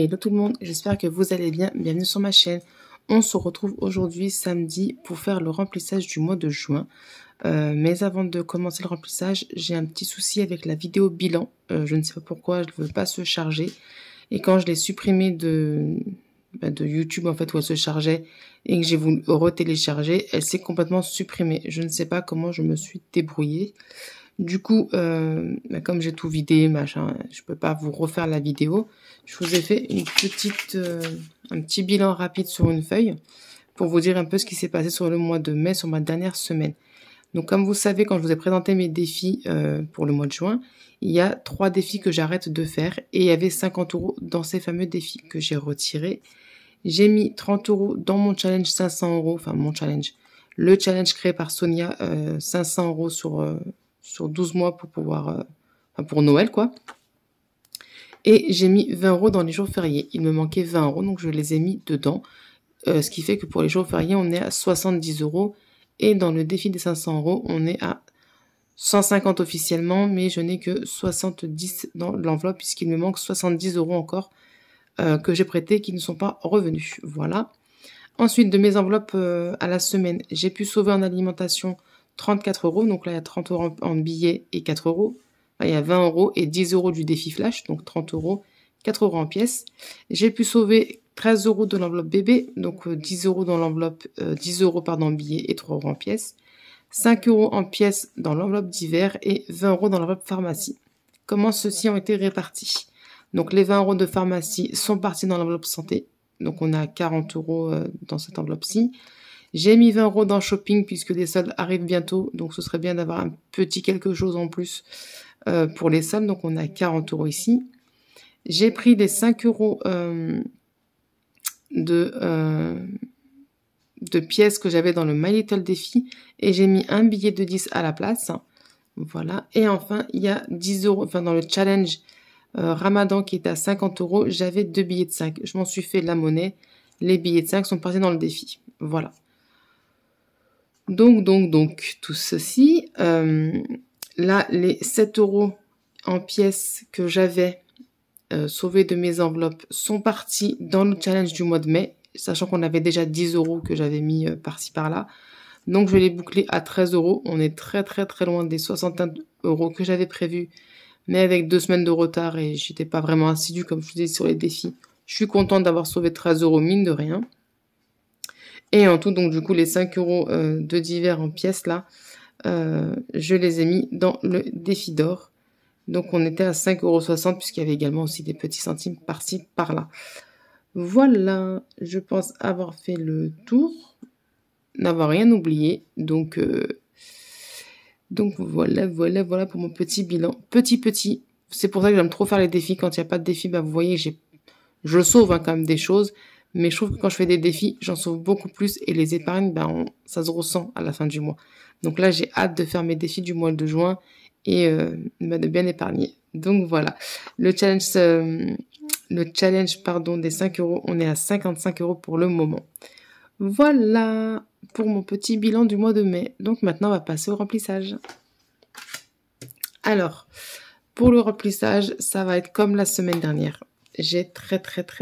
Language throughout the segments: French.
Hello tout le monde, j'espère que vous allez bien, bienvenue sur ma chaîne. On se retrouve aujourd'hui samedi pour faire le remplissage du mois de juin. Mais avant de commencer le remplissage, j'ai un petit souci avec la vidéo bilan. Je ne sais pas pourquoi, elle ne veut pas se charger. Et quand je l'ai supprimée de YouTube en fait où elle se chargeait et que j'ai voulu retélécharger, elle s'est complètement supprimée. Je ne sais pas comment je me suis débrouillée. Du coup, comme j'ai tout vidé, machin, je peux pas vous refaire la vidéo. Je vous ai fait un petit bilan rapide sur une feuille pour vous dire un peu ce qui s'est passé sur le mois de mai, sur ma dernière semaine. Donc, comme vous savez, quand je vous ai présenté mes défis pour le mois de juin, il y a 3 défis que j'arrête de faire et il y avait 50 € dans ces fameux défis que j'ai retirés. J'ai mis 30 € dans mon challenge 500 €, enfin mon challenge, le challenge créé par Sonia, 500 € sur 12 mois pour pouvoir, pour Noël quoi. Et j'ai mis 20 € dans les jours fériés. Il me manquait 20 €, donc je les ai mis dedans. Ce qui fait que pour les jours fériés, on est à 70 €. Et dans le défi des 500 €, on est à 150 officiellement, mais je n'ai que 70 dans l'enveloppe puisqu'il me manque 70 € encore que j'ai prêté qui ne sont pas revenus. Voilà. Ensuite, de mes enveloppes à la semaine, j'ai pu sauver en alimentation 34 €. Donc là, il y a 30 € en billets et 4 €. Là, il y a 20 € et 10 € du défi flash. Donc 30 €, 4 € en pièces. J'ai pu sauver 13 € de l'enveloppe bébé. Donc 10 € dans l'enveloppe, 10 € pardon en billets et 3 € en pièces. 5 € en pièces dans l'enveloppe d'hiver et 20 € dans l'enveloppe pharmacie. Comment ceux-ci ont été répartis? Donc les 20 € de pharmacie sont partis dans l'enveloppe santé. Donc on a 40 € dans cette enveloppe-ci. J'ai mis 20 € dans shopping puisque les soldes arrivent bientôt. Donc ce serait bien d'avoir un petit quelque chose en plus pour les soldes. Donc on a 40 € ici. J'ai pris les 5 € de pièces que j'avais dans le My Little Défi. Et j'ai mis un billet de 10 à la place. Voilà. Et enfin, il y a 10 €, enfin dans le challenge Ramadan qui était à 50 €, j'avais 2 billets de 5. Je m'en suis fait de la monnaie. Les billets de 5 sont partis dans le défi. Voilà. Donc, tout ceci. Là, les 7 € en pièces que j'avais sauvés de mes enveloppes sont partis dans le challenge du mois de mai, sachant qu'on avait déjà 10 € que j'avais mis par-ci par-là. Donc, je vais les boucler à 13 €. On est très, très, très loin des 61 € que j'avais prévus, mais avec 2 semaines de retard et j'étais pas vraiment assidue, comme je vous disais, sur les défis. Je suis contente d'avoir sauvé 13 € mine de rien. Et en tout, donc du coup, les 5 € de d'hiver en pièces, là, je les ai mis dans le défi d'or. Donc, on était à 5,60 € puisqu'il y avait également aussi des petits centimes par-ci, par-là. Voilà, je pense avoir fait le tour, n'avoir rien oublié. Donc voilà pour mon petit bilan. Petit. C'est pour ça que j'aime trop faire les défis. Quand il n'y a pas de défi, vous voyez, je sauve quand même des choses. Mais je trouve que quand je fais des défis, j'en sauve beaucoup plus. Et les épargnes, ça se ressent à la fin du mois. Donc là, j'ai hâte de faire mes défis du mois de juin et de bien épargner. Donc voilà. Le challenge des 5 €, on est à 55 € pour le moment. Voilà pour mon petit bilan du mois de mai. Donc maintenant, on va passer au remplissage. Alors, pour le remplissage, ça va être comme la semaine dernière. J'ai très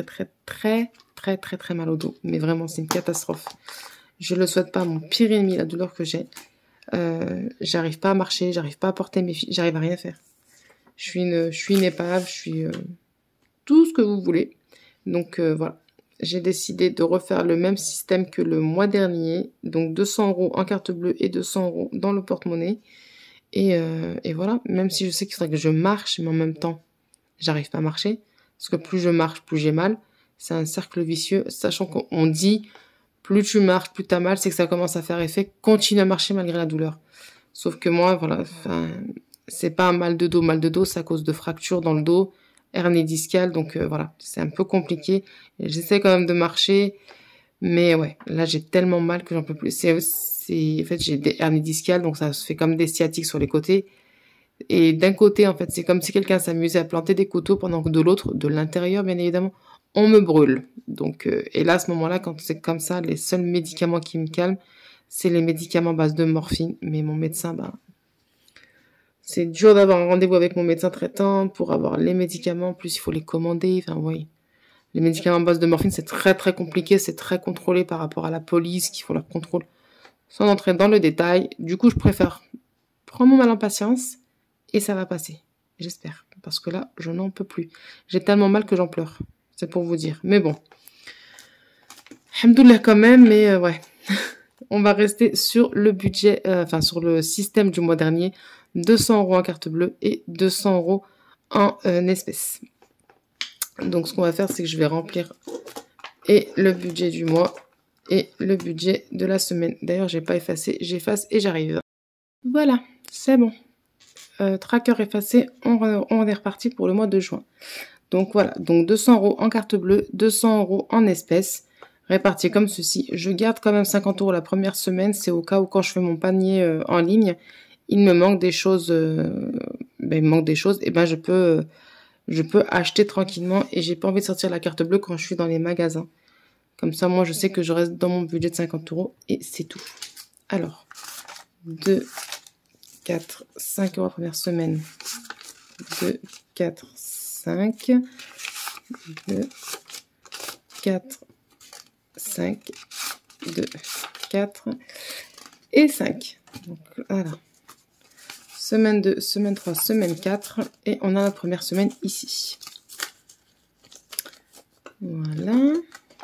mal au dos. Mais vraiment, c'est une catastrophe. Je le souhaite pas à mon pire ennemi, la douleur que j'ai. J'arrive pas à marcher, j'arrive pas à porter mes filles, j'arrive à rien faire. Je suis une épave, je suis tout ce que vous voulez. Donc voilà. J'ai décidé de refaire le même système que le mois dernier. Donc 200 € en carte bleue et 200 € dans le porte-monnaie. Et voilà. Même si je sais qu'il faudrait que je marche, mais en même temps, j'arrive pas à marcher. Parce que plus je marche, plus j'ai mal. C'est un cercle vicieux. Sachant qu'on dit, plus tu marches, plus t'as mal, c'est que ça commence à faire effet. Continue à marcher malgré la douleur. Sauf que moi, voilà, c'est pas un mal de dos. Mal de dos, c'est à cause de fractures dans le dos, hernie discale, donc voilà, c'est un peu compliqué. J'essaie quand même de marcher, mais ouais, là j'ai tellement mal que j'en peux plus. En fait, j'ai des hernies discales, donc ça se fait comme des sciatiques sur les côtés. Et d'un côté, en fait, c'est comme si quelqu'un s'amusait à planter des couteaux pendant que de l'autre, de l'intérieur, bien évidemment, on me brûle. Donc, et là, à ce moment-là, quand c'est comme ça, les seuls médicaments qui me calment, c'est les médicaments à base de morphine. Mais mon médecin, c'est dur d'avoir un rendez-vous avec mon médecin traitant pour avoir les médicaments. En plus, il faut les commander. Enfin, oui. Les médicaments à base de morphine, c'est très très compliqué, c'est très contrôlé par rapport à la police qui font leur contrôle. Sans entrer dans le détail, du coup, je préfère prendre mon mal en patience et ça va passer. J'espère. Parce que là, je n'en peux plus. J'ai tellement mal que j'en pleure. C'est pour vous dire. Mais bon. Alhamdoulilah quand même, mais ouais. On va rester sur le budget, enfin sur le système du mois dernier. 200 € en carte bleue et 200 € en espèces. Donc ce qu'on va faire, c'est que je vais remplir et le budget du mois et le budget de la semaine. D'ailleurs, j'ai pas effacé, j'efface et j'arrive. Voilà, c'est bon. Tracker effacé, on est reparti pour le mois de juin. Donc voilà, donc 200 € en carte bleue, 200 € en espèces, répartis comme ceci. Je garde quand même 50 € la première semaine, c'est au cas où quand je fais mon panier en ligne, il me manque des choses, il me manque des choses, et ben je peux acheter tranquillement et j'ai pas envie de sortir la carte bleue quand je suis dans les magasins. Comme ça, moi, je sais que je reste dans mon budget de 50 € et c'est tout. Alors, 2, 4, 5 € la première semaine. 2, 4, 5. 2, 4, 5. 2, 4 et 5. Donc, voilà. Semaine 2, semaine 3, semaine 4. Et on a la première semaine ici. Voilà.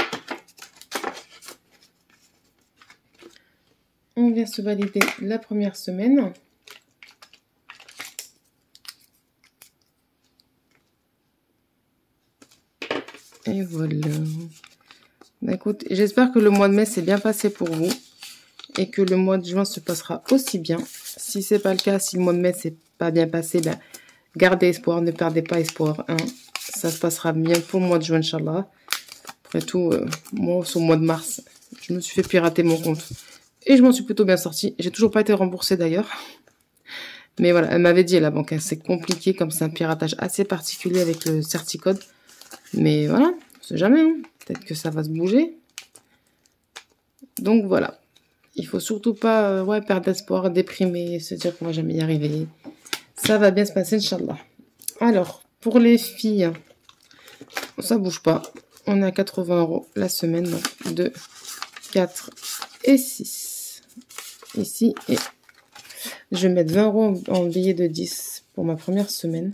On vient se valider la première semaine. Et voilà. Bah, écoute, j'espère que le mois de mai s'est bien passé pour vous. Et que le mois de juin se passera aussi bien. Si c'est pas le cas, si le mois de mai s'est pas bien passé, ben, gardez espoir, ne perdez pas espoir. Hein. Ça se passera bien pour le mois de juin, Inch'Allah. Après tout, moi, sur le mois de mars, je me suis fait pirater mon compte. Et je m'en suis plutôt bien sortie. J'ai toujours pas été remboursée d'ailleurs. Mais voilà, elle m'avait dit à la banque, hein, c'est compliqué comme c'est un piratage assez particulier avec le certicode. Mais voilà, on sait jamais. Hein. Peut-être que ça va se bouger. Donc voilà. Il faut surtout pas perdre espoir, déprimer, se dire qu'on va jamais y arriver. Ça va bien se passer, Inch'Allah. Alors, pour les filles, ça bouge pas. On est à 80 € la semaine. Donc 2, 4 et 6. Ici, et je vais mettre 20 € en billet de 10 pour ma première semaine.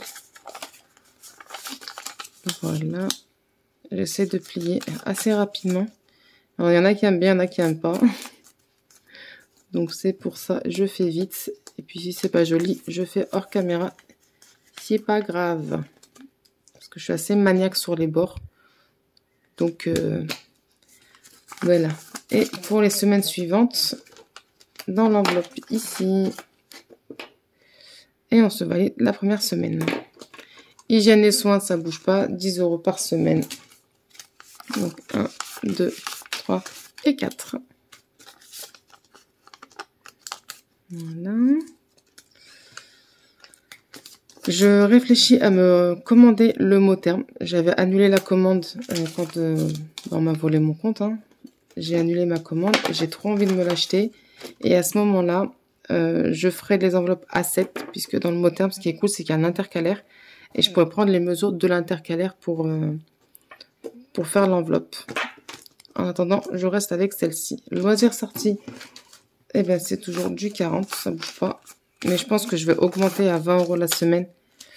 Voilà. J'essaie de plier assez rapidement. Alors, il y en a qui aiment bien, il y en a qui n'aiment pas. Donc, c'est pour ça, je fais vite. Et puis, si c'est pas joli, je fais hors caméra. C'est pas grave. Parce que je suis assez maniaque sur les bords. Donc, voilà. Et pour les semaines suivantes, dans l'enveloppe ici. Et on se valide la première semaine. Hygiène et soins, ça bouge pas. 10 € par semaine. Donc, 1, 2, 3 et 4. Voilà. Je réfléchis à me commander le mot terme. J'avais annulé la commande quand on m'a volé mon compte. Hein. J'ai annulé ma commande. J'ai trop envie de me l'acheter. Et à ce moment-là, je ferai des enveloppes A7. Puisque dans le mot terme, ce qui est cool, c'est qu'il y a un intercalaire. Et je pourrais prendre les mesures de l'intercalaire pour faire l'enveloppe. En attendant, je reste avec celle-ci. Loisir sorti, eh ben, c'est toujours du 40, ça bouge pas. Mais je pense que je vais augmenter à 20 € la semaine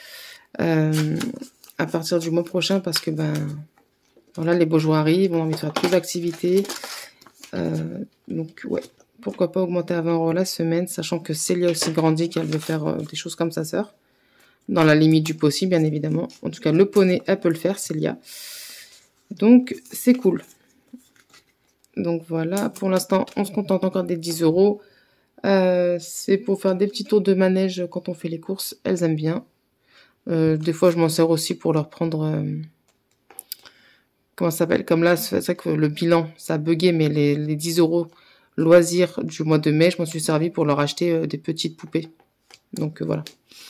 à partir du mois prochain parce que ben voilà, les beaux jours arrivent, on a envie de faire plus d'activités. Donc ouais, pourquoi pas augmenter à 20 € la semaine, sachant que Célia aussi grandit, qu'elle veut faire des choses comme sa sœur. Dans la limite du possible, bien évidemment. En tout cas, le poney, elle peut le faire, Célia. Donc, c'est cool. Donc voilà, pour l'instant, on se contente encore des 10 €. C'est pour faire des petits tours de manège quand on fait les courses. Elles aiment bien. Des fois, je m'en sers aussi pour leur prendre... comment ça s'appelle? Comme là, c'est vrai que le bilan, ça a bugué, mais les 10 € loisirs du mois de mai, je m'en suis servi pour leur acheter des petites poupées. Donc voilà.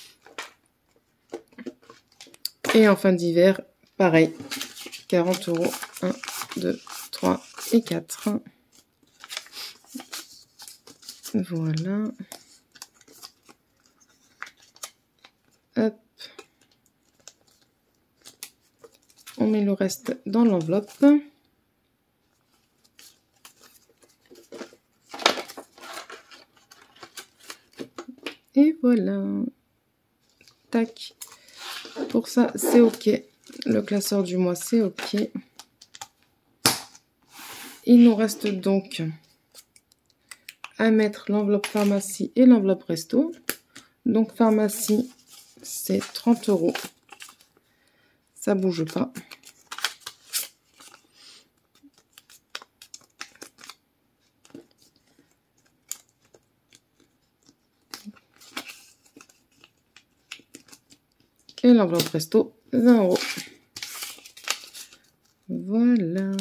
Et en fin d'hiver, pareil. 40 €. 1, 2, 3 et 4. Voilà. Hop. on met le reste dans l'enveloppe. Et voilà. Tac. Pour ça, c'est OK. Le classeur du mois, c'est OK. Il nous reste donc à mettre l'enveloppe pharmacie et l'enveloppe resto. Donc pharmacie, c'est 30 €. Ça bouge pas. Et l'enveloppe resto, 20 €. Voilà.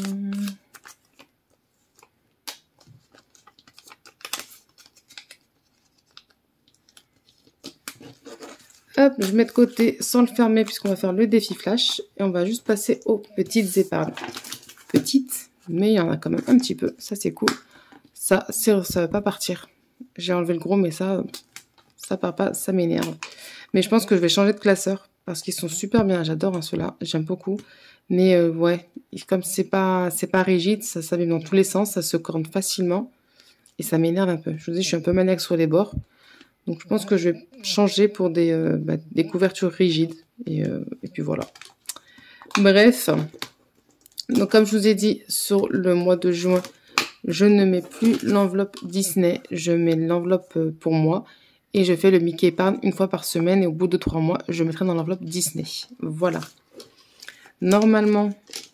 Hop, je mets de côté sans le fermer puisqu'on va faire le défi flash. Et on va juste passer aux petites épargnes. Petites, mais il y en a quand même un petit peu. Ça, c'est cool. Ça va pas partir. J'ai enlevé le gros, mais ça part pas, ça m'énerve. Mais je pense que je vais changer de classeur parce qu'ils sont super bien. J'adore hein, ceux-là, j'aime beaucoup. Mais ouais, comme c'est pas rigide, ça s'abîme dans tous les sens, ça se corne facilement. Et ça m'énerve un peu. Je vous dis, je suis un peu maniaque sur les bords. Donc, je pense que je vais changer pour des couvertures rigides. Et puis, voilà. Bref. Donc, comme je vous ai dit, sur le mois de juin, je ne mets plus l'enveloppe Disney. Je mets l'enveloppe pour moi. Et je fais le Mickey épargne une fois par semaine. Et au bout de 3 mois, je mettrai dans l'enveloppe Disney. Voilà. Normalement,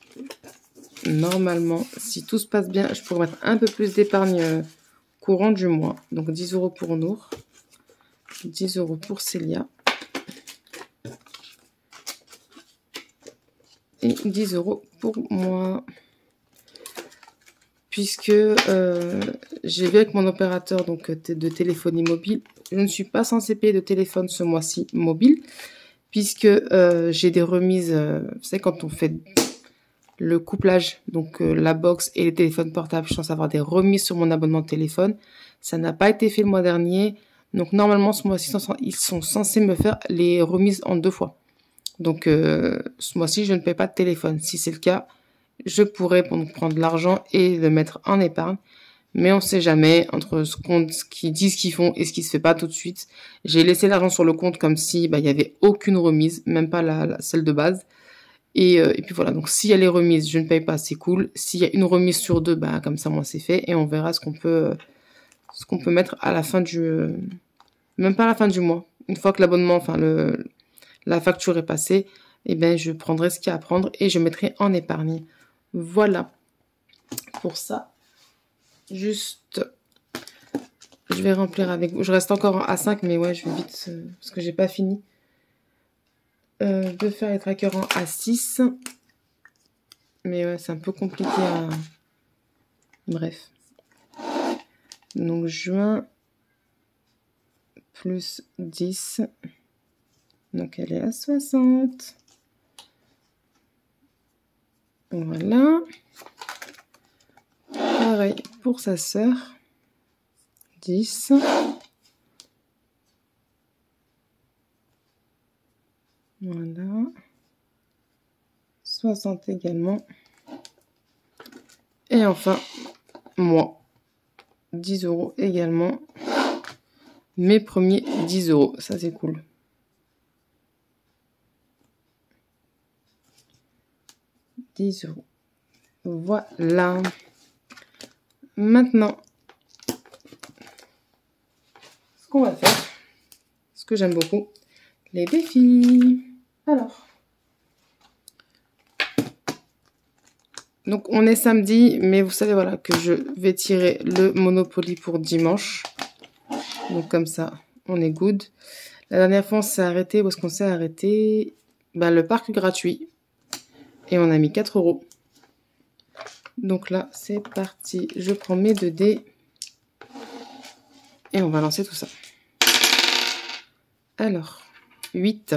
si tout se passe bien, je pourrais mettre un peu plus d'épargne courant du mois. Donc, 10 € pour Nour. 10 € pour Célia. Et 10 € pour moi. Puisque j'ai vu avec mon opérateur donc, de téléphonie mobile, je ne suis pas censée payer de téléphone ce mois-ci mobile. Puisque j'ai des remises, vous savez, quand on fait le couplage, donc la box et les téléphones portables, je suis censée avoir des remises sur mon abonnement de téléphone. Ça n'a pas été fait le mois dernier. Donc, normalement, ce mois-ci, ils sont censés me faire les remises en 2 fois. Donc, ce mois-ci, je ne paie pas de téléphone. Si c'est le cas, je pourrais prendre l'argent et le mettre en épargne. Mais on ne sait jamais entre ce qu'ils disent qu'ils font et ce qui se fait pas tout de suite. J'ai laissé l'argent sur le compte comme si il y avait aucune remise, même pas celle de base. Et puis voilà, donc s'il y a les remises, je ne paye pas, c'est cool. S'il y a une remise sur 2, comme ça, moi, c'est fait. Et on verra ce qu'on peut mettre à la fin même pas à la fin du mois. Une fois que l'abonnement, la facture est passée, eh ben, je prendrai ce qu'il y a à prendre et je mettrai en épargne. Voilà. Pour ça, juste, je vais remplir avec vous. Je reste encore à 5, mais ouais, je vais vite, parce que j'ai pas fini de faire les trackers en A6. Mais ouais, c'est un peu compliqué à... Bref. Donc, juin... plus 10. Donc, elle est à 60. Voilà. Pareil pour sa sœur. 10. Voilà. 60 également. Et enfin, moi. 10 € également. Mes premiers 10 €. Ça, c'est cool. €. Voilà. Maintenant, ce qu'on va faire, ce que j'aime beaucoup, les défis. Alors. Donc, on est samedi, mais vous savez, voilà, que je vais tirer le Monopoly pour dimanche. Donc, comme ça, on est good. La dernière fois, on s'est arrêté. Où est-ce qu'on s'est arrêté? Le parc gratuit. Et on a mis 4 €. Donc là, c'est parti. Je prends mes 2 dés. Et on va lancer tout ça. Alors, 8.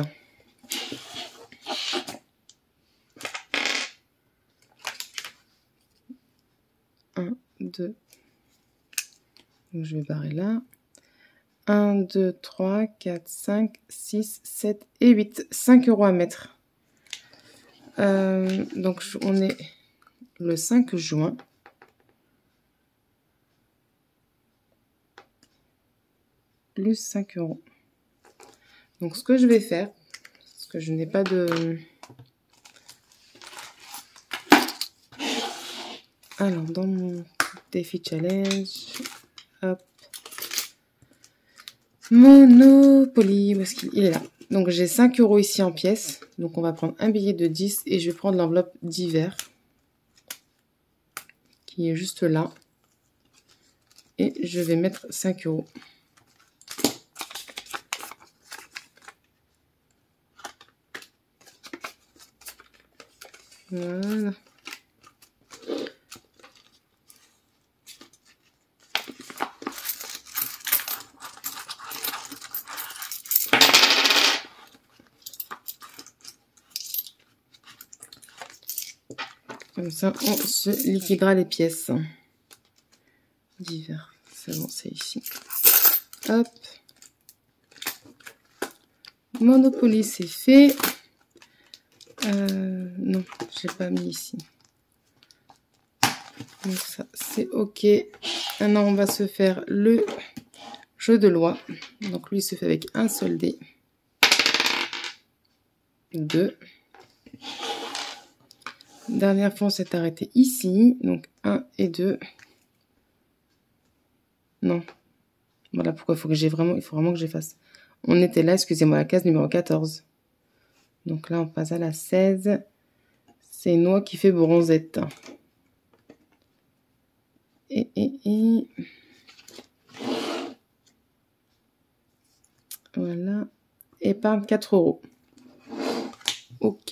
1, 2. Donc, je vais barrer là. 1, 2, 3, 4, 5, 6, 7 et 8. 5 € à mettre. Donc, on est le 5 juin. Plus 5 €. Donc, ce que je vais faire, parce que je n'ai pas de... Alors, dans mon défi challenge, hop, Monopoly, où est-ce qu'il est là? Donc, j'ai 5 € ici en pièces. Donc, on va prendre un billet de 10 et je vais prendre l'enveloppe d'hiver qui est juste là. Et je vais mettre 5 €. Voilà. Comme ça, on se liquidera les pièces d'hiver. C'est bon, c'est ici. Hop. Monopoly, c'est fait. Non, j'ai pas mis ici. Donc ça, c'est OK. Maintenant, on va se faire le jeu de loi. Donc lui, il se fait avec un seul dé. 2. Dernière fois, on s'est arrêté ici. Donc 1 et 2. Non. Voilà pourquoi il faut vraiment que j'efface. On était là, excusez-moi, la case numéro 14. Donc là, on passe à la 16. C'est Noix qui fait bronzette. Et... Voilà. Épargne 4 €. OK.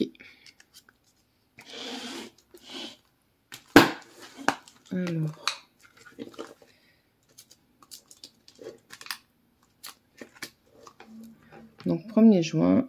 Alors. Donc, 1er juin.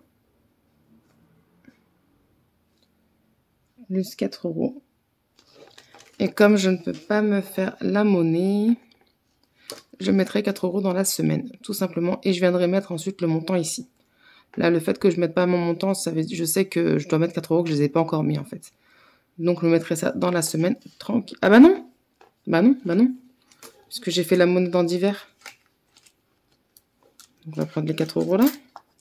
Plus 4 €. Et comme je ne peux pas me faire la monnaie, je mettrai 4 € dans la semaine, tout simplement. Et je viendrai mettre ensuite le montant ici. Là, le fait que je ne mette pas mon montant, je sais que je dois mettre 4 € que je ne les ai pas encore mis, en fait. Donc, je mettrai ça dans la semaine, tranquille. Ah bah non! Bah non, bah non. Puisque j'ai fait la monnaie dans d'hiver. On va prendre les 4 € là.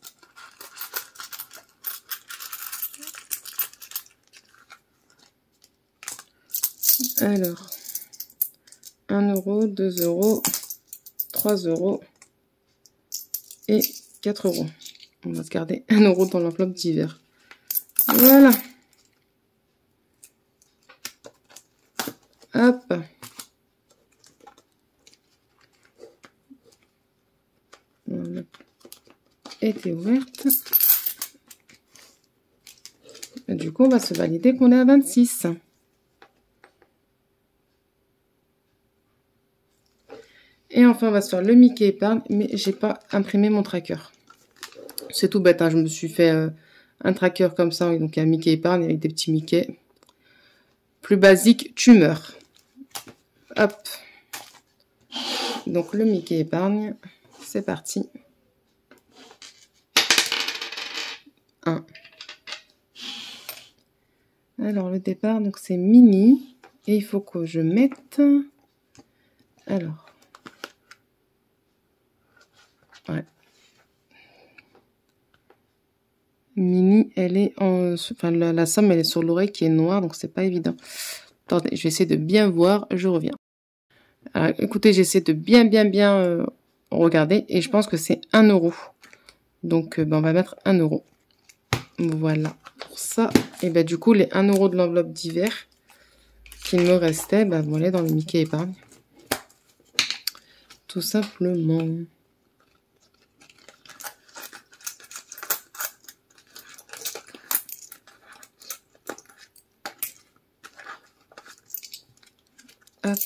Alors, 1 €, 2 €, 3 € et 4 €. On va se garder 1 € dans l'enveloppe d'hiver. Voilà. Hop. L'enveloppe était ouverte. Et du coup, on va se valider qu'on est à 26. Et enfin, on va se faire le Mickey épargne, mais j'ai pas imprimé mon tracker. C'est tout bête, hein, je me suis fait un tracker comme ça, donc un Mickey épargne avec des petits Mickey. Plus basique, tu meurs. Hop. Donc le Mickey épargne, c'est parti. 1. Alors le départ, donc c'est mini. Et il faut que je mette... Alors... Ouais. Mini, elle est en... Enfin, la somme, elle est sur l'oreille qui est noire, donc c'est pas évident. Attendez, je vais essayer de bien voir, je reviens. Alors, écoutez, j'essaie de bien regarder, et je pense que c'est 1 €. Donc, on va mettre 1 €. Voilà, pour ça. Et ben du coup, les 1 € de l'enveloppe d'hiver qu'il me restait, ben voilà, dans le Mickey épargne. Tout simplement. Hop.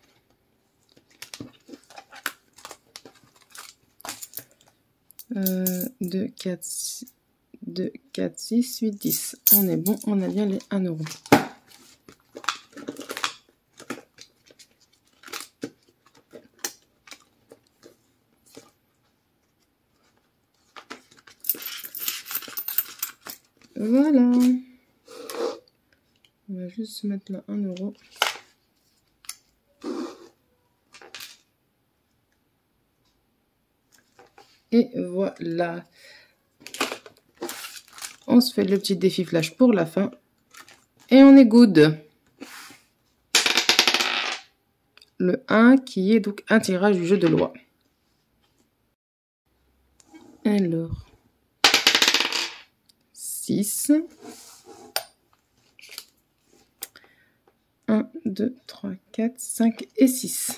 2, 4, 6, 8, 10. On est bon, on a bien les 1 €. Voilà. va juste se mettre là 1 euro. Et voilà. On se fait le petit défi flash pour la fin. Et on est good. Le 1 qui est donc un tirage du jeu de loi. Alors. 6. 1, 2, 3, 4, 5 et 6.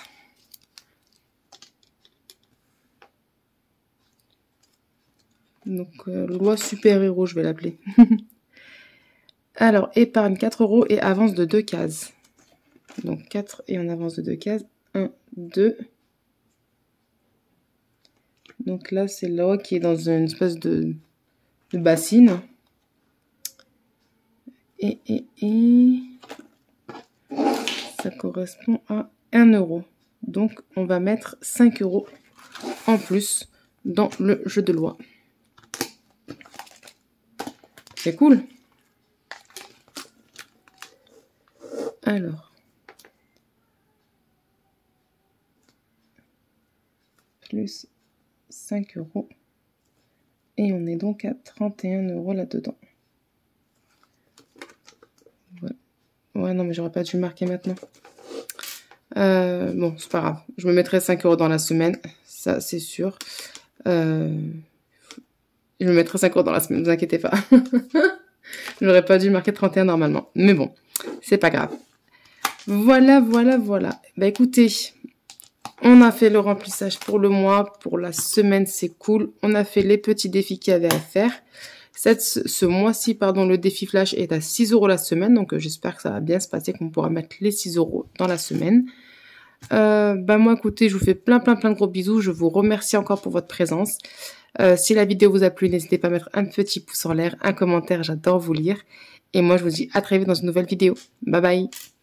Donc, loi super-héros, je vais l'appeler. Alors, épargne 4 euros et avance de 2 cases. Donc, 4 et on avance de 2 cases. 1, 2. Donc là, c'est loi qui est dans une espèce de bassine. Et ça correspond à 1 euro. Donc, on va mettre 5 euros en plus dans le jeu de loi. C'est cool. Alors. Plus 5 euros. Et on est donc à 31 euros là-dedans. Ouais, non, mais j'aurais pas dû marquer maintenant. Bon, c'est pas grave. Je me mettrai 5 euros dans la semaine. Ça, c'est sûr. Je me mettrai 5 euros dans la semaine, ne vous inquiétez pas. J'aurais pas dû marquer 31 normalement. Mais bon, c'est pas grave. Voilà. Bah écoutez, on a fait le remplissage pour le mois. Pour la semaine, c'est cool. On a fait les petits défis qu'il y avait à faire. Ce mois-ci, le défi flash est à 6 euros la semaine. Donc, j'espère que ça va bien se passer, qu'on pourra mettre les 6 euros dans la semaine. Bah moi, écoutez, je vous fais plein de gros bisous. Je vous remercie encore pour votre présence. Si la vidéo vous a plu, n'hésitez pas à mettre un petit pouce en l'air, un commentaire, j'adore vous lire. Et moi, je vous dis à très vite dans une nouvelle vidéo. Bye bye.